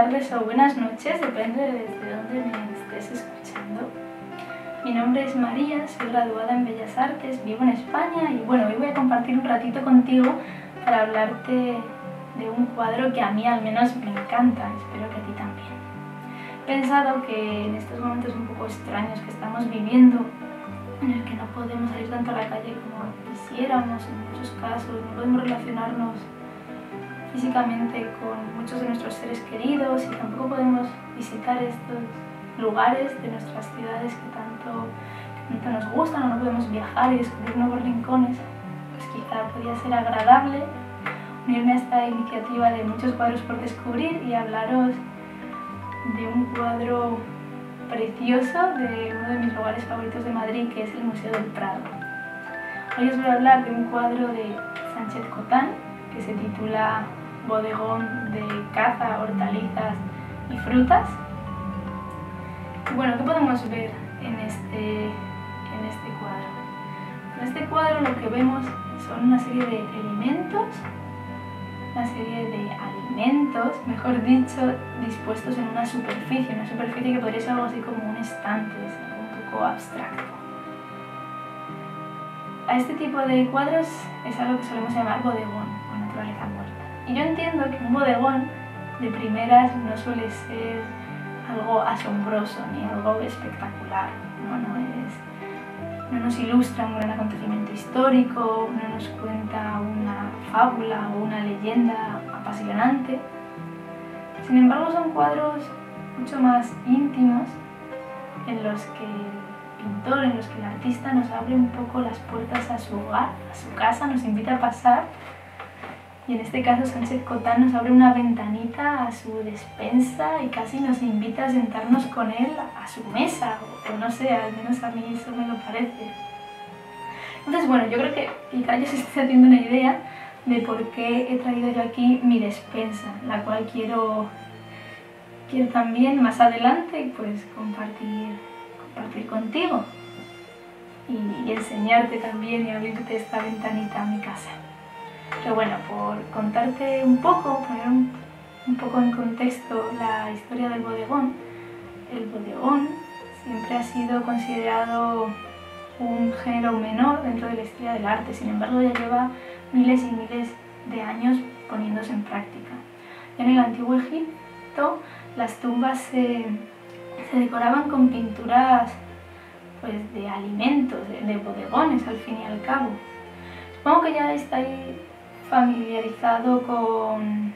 tardes o buenas noches, depende desde dónde me estés escuchando. Mi nombre es María, soy graduada en Bellas Artes, vivo en España y bueno, hoy voy a compartir un ratito contigo para hablarte de un cuadro que a mí al menos me encanta, espero que a ti también. He pensado que en estos momentos un poco extraños que estamos viviendo, en el que no podemos salir tanto a la calle como quisiéramos en muchos casos, no podemos relacionarnos físicamente con muchos de nuestros seres queridos y tampoco podemos visitar estos lugares de nuestras ciudades que tanto nos gustan, o no podemos viajar y descubrir nuevos rincones, pues quizá podría ser agradable unirme a esta iniciativa de muchos cuadros por descubrir y hablaros de un cuadro precioso de uno de mis lugares favoritos de Madrid, que es el Museo del Prado. Hoy os voy a hablar de un cuadro de Sánchez Cotán que se titula Bodegón de caza, hortalizas y frutas. Y bueno, ¿qué podemos ver en este cuadro? En este cuadro lo que vemos son una serie de alimentos, mejor dicho, dispuestos en una superficie que podría ser algo así como un estante, es algo un poco abstracto. A este tipo de cuadros es algo que solemos llamar bodegón o naturaleza muerta. Y yo entiendo que un bodegón de primeras no suele ser algo asombroso ni algo espectacular, no nos ilustra un gran acontecimiento histórico, no nos cuenta una fábula o una leyenda apasionante. Sin embargo, son cuadros mucho más íntimos en los que el pintor, en los que el artista nos abre un poco las puertas a su hogar, a su casa, nos invita a pasar. Y en este caso Sánchez Cotán nos abre una ventanita a su despensa y casi nos invita a sentarnos con él a su mesa, o no sé, al menos a mí eso me lo parece. Entonces bueno, yo creo que quizá ya os estoy haciendo una idea de por qué he traído yo aquí mi despensa, la cual quiero también más adelante pues compartir contigo y enseñarte también y abrirte esta ventanita a mi casa. Pero bueno, por contarte un poco, poner un poco en contexto la historia del bodegón, el bodegón siempre ha sido considerado un género menor dentro de la historia del arte, sin embargo ya lleva miles y miles de años poniéndose en práctica. En el antiguo Egipto las tumbas se decoraban con pinturas pues, de alimentos, de bodegones al fin y al cabo. Supongo que ya estáis familiarizado con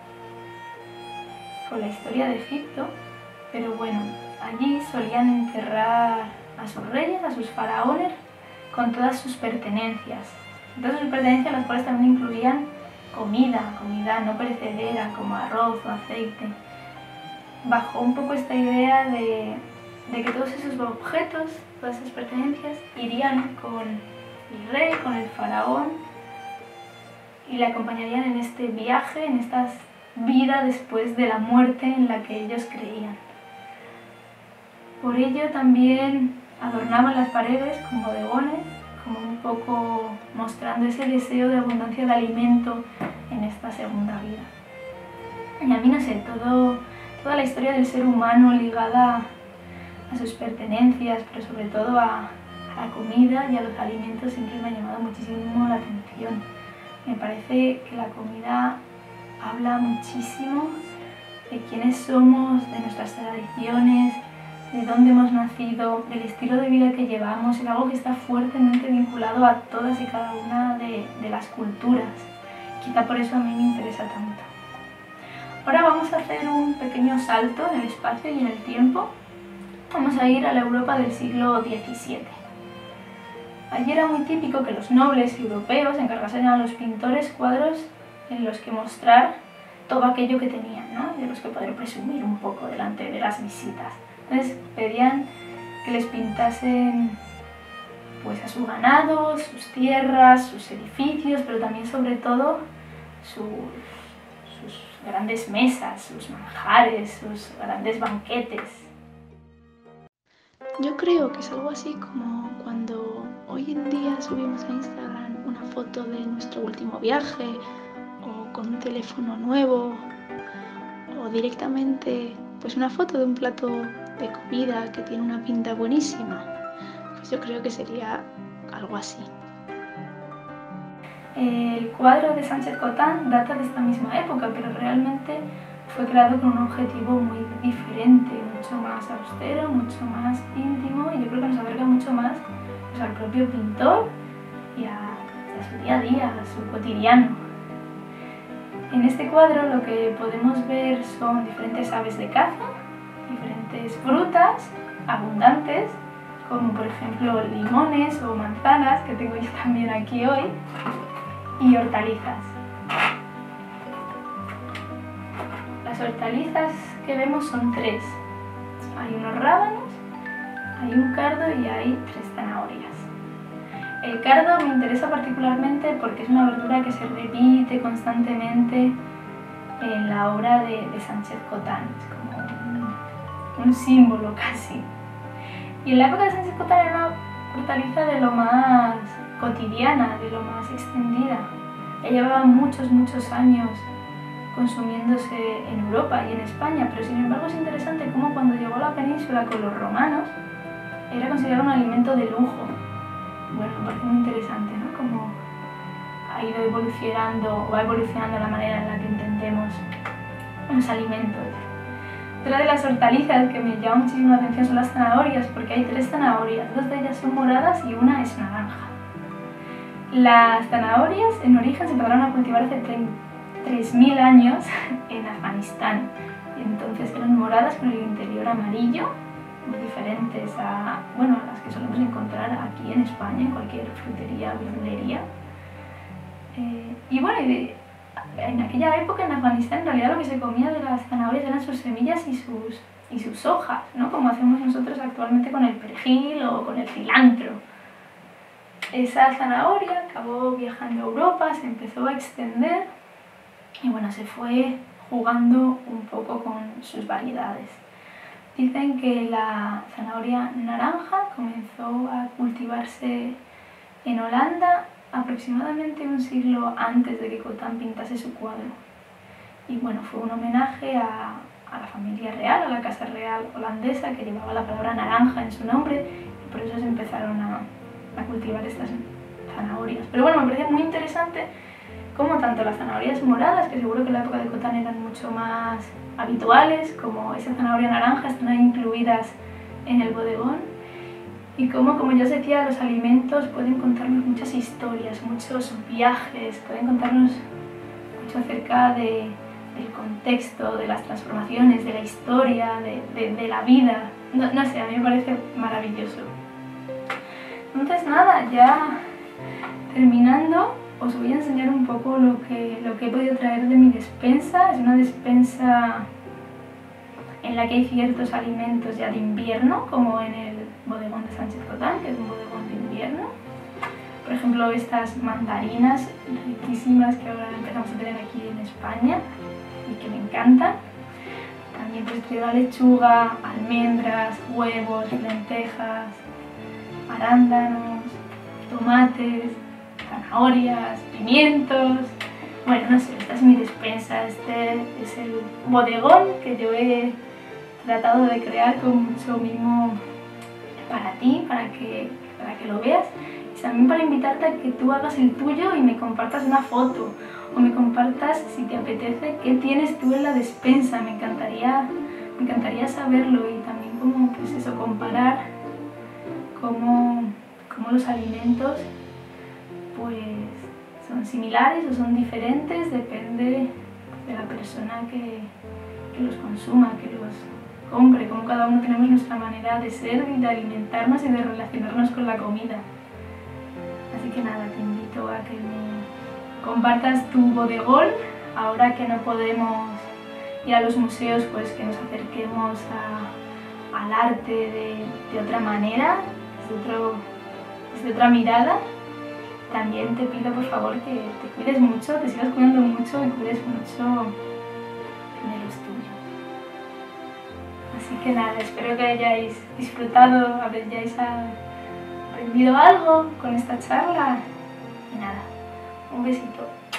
la historia de Egipto, pero bueno, allí solían enterrar a sus reyes, a sus faraones, con todas sus pertenencias. Las cuales también incluían comida no perecedera, como arroz o aceite. Bajo un poco esta idea de que todos esos objetos, todas esas pertenencias, irían con el rey, con el faraón, y le acompañarían en este viaje, en esta vida después de la muerte en la que ellos creían. Por ello también adornaban las paredes con bodegones, como un poco mostrando ese deseo de abundancia de alimento en esta segunda vida. Y a mí, no sé, toda la historia del ser humano ligada a sus pertenencias, pero sobre todo a la comida y a los alimentos siempre me ha llamado muchísimo la atención. Me parece que la comida habla muchísimo de quiénes somos, de nuestras tradiciones, de dónde hemos nacido, del estilo de vida que llevamos, es algo que está fuertemente vinculado a todas y cada una de las culturas. Quizá por eso a mí me interesa tanto. Ahora vamos a hacer un pequeño salto en el espacio y en el tiempo. Vamos a ir a la Europa del siglo XVII. Allí era muy típico que los nobles europeos encargasen a los pintores cuadros en los que mostrar todo aquello que tenían, ¿no? De los que poder presumir un poco delante de las visitas. Entonces pedían que les pintasen pues, a su ganado, sus tierras, sus edificios, pero también sobre todo sus grandes mesas, sus manjares, sus grandes banquetes. Yo creo que es algo así como cuando hoy en día subimos a Instagram una foto de nuestro último viaje, o con un teléfono nuevo, o o directamente pues una foto de un plato de comida que tiene una pinta buenísima. Pues yo creo que sería algo así. El cuadro de Sánchez Cotán data de esta misma época, pero realmente fue creado con un objetivo muy diferente, mucho más austero, mucho más íntimo, y yo creo que nos acerca mucho más pues, al propio pintor y a su día a día, a su cotidiano. En este cuadro lo que podemos ver son diferentes aves de caza, diferentes frutas abundantes, como por ejemplo limones o manzanas, que tengo yo también aquí hoy, y hortalizas. Las hortalizas que vemos son tres. Hay unos rábanos, hay un cardo y hay 3 zanahorias. El cardo me interesa particularmente porque es una verdura que se repite constantemente en la obra de Sánchez Cotán. Es como un símbolo casi. Y en la época de Sánchez Cotán era una hortaliza de lo más cotidiana, de lo más extendida. Ella llevaba muchos años consumiéndose en Europa y en España, pero sin embargo es interesante cómo cuando llegó a la península con los romanos era considerado un alimento de lujo. Bueno, me parece muy interesante, ¿no? Cómo ha ido evolucionando o va evolucionando la manera en la que entendemos los alimentos. Otra de las hortalizas que me llama muchísimo la atención son las zanahorias, porque hay 3 zanahorias, 2 de ellas son moradas y una es naranja. Las zanahorias en origen se empezaron a cultivar hace 3.000 años en Afganistán. Entonces eran moradas con el interior amarillo, muy diferentes a las que solemos encontrar aquí en España, en cualquier frutería o verdulería. En aquella época en Afganistán en realidad lo que se comía de las zanahorias eran sus semillas y sus hojas, ¿no? Como hacemos nosotros actualmente con el perejil o con el cilantro. Esa zanahoria acabó viajando a Europa, se empezó a extender y se fue jugando un poco con sus variedades. Dicen que la zanahoria naranja comenzó a cultivarse en Holanda aproximadamente un siglo antes de que Cotán pintase su cuadro. Y fue un homenaje a la familia real, a la casa real holandesa, que llevaba la palabra naranja en su nombre, y por eso se empezaron a cultivar estas zanahorias. Pero me parece muy interesante cómo tanto las zanahorias moradas, que seguro que en la época de Cotán eran mucho más habituales, como esa zanahoria naranja, están ahí incluidas en el bodegón, y como ya os decía, los alimentos pueden contarnos muchas historias, muchos viajes, pueden contarnos mucho acerca del contexto, de las transformaciones, de la historia, de la vida. No sé, a mí me parece maravilloso. Entonces nada, ya terminando, os voy a enseñar un poco lo que he podido traer de mi despensa. Es una despensa en la que hay ciertos alimentos ya de invierno, como en el bodegón de Sánchez Cotán, que es un bodegón de invierno. Por ejemplo, estas mandarinas riquísimas que ahora empezamos a tener aquí en España y que me encantan. También traigo la lechuga, almendras, huevos, lentejas, arándanos, tomates, zanahorias, pimientos. No sé, esta es mi despensa, este es el bodegón que yo he tratado de crear con mucho mimo para ti, para que lo veas, y también para invitarte a que tú hagas el tuyo y me compartas una foto, o me compartas, si te apetece, qué tienes tú en la despensa. Me encantaría saberlo, y también comparar cómo los alimentos son similares o son diferentes, depende de la persona que los consuma, que los compre, como cada uno tenemos nuestra manera de ser y de alimentarnos y de relacionarnos con la comida. Así que nada, te invito a que me compartas tu bodegón, ahora que no podemos ir a los museos, pues que nos acerquemos al arte de otra manera, desde otra mirada. También te pido por favor que te cuides mucho, te sigas cuidando mucho y cuides mucho de los tuyos. Así que nada, espero que hayáis disfrutado, hayáis aprendido algo con esta charla. Y nada, un besito.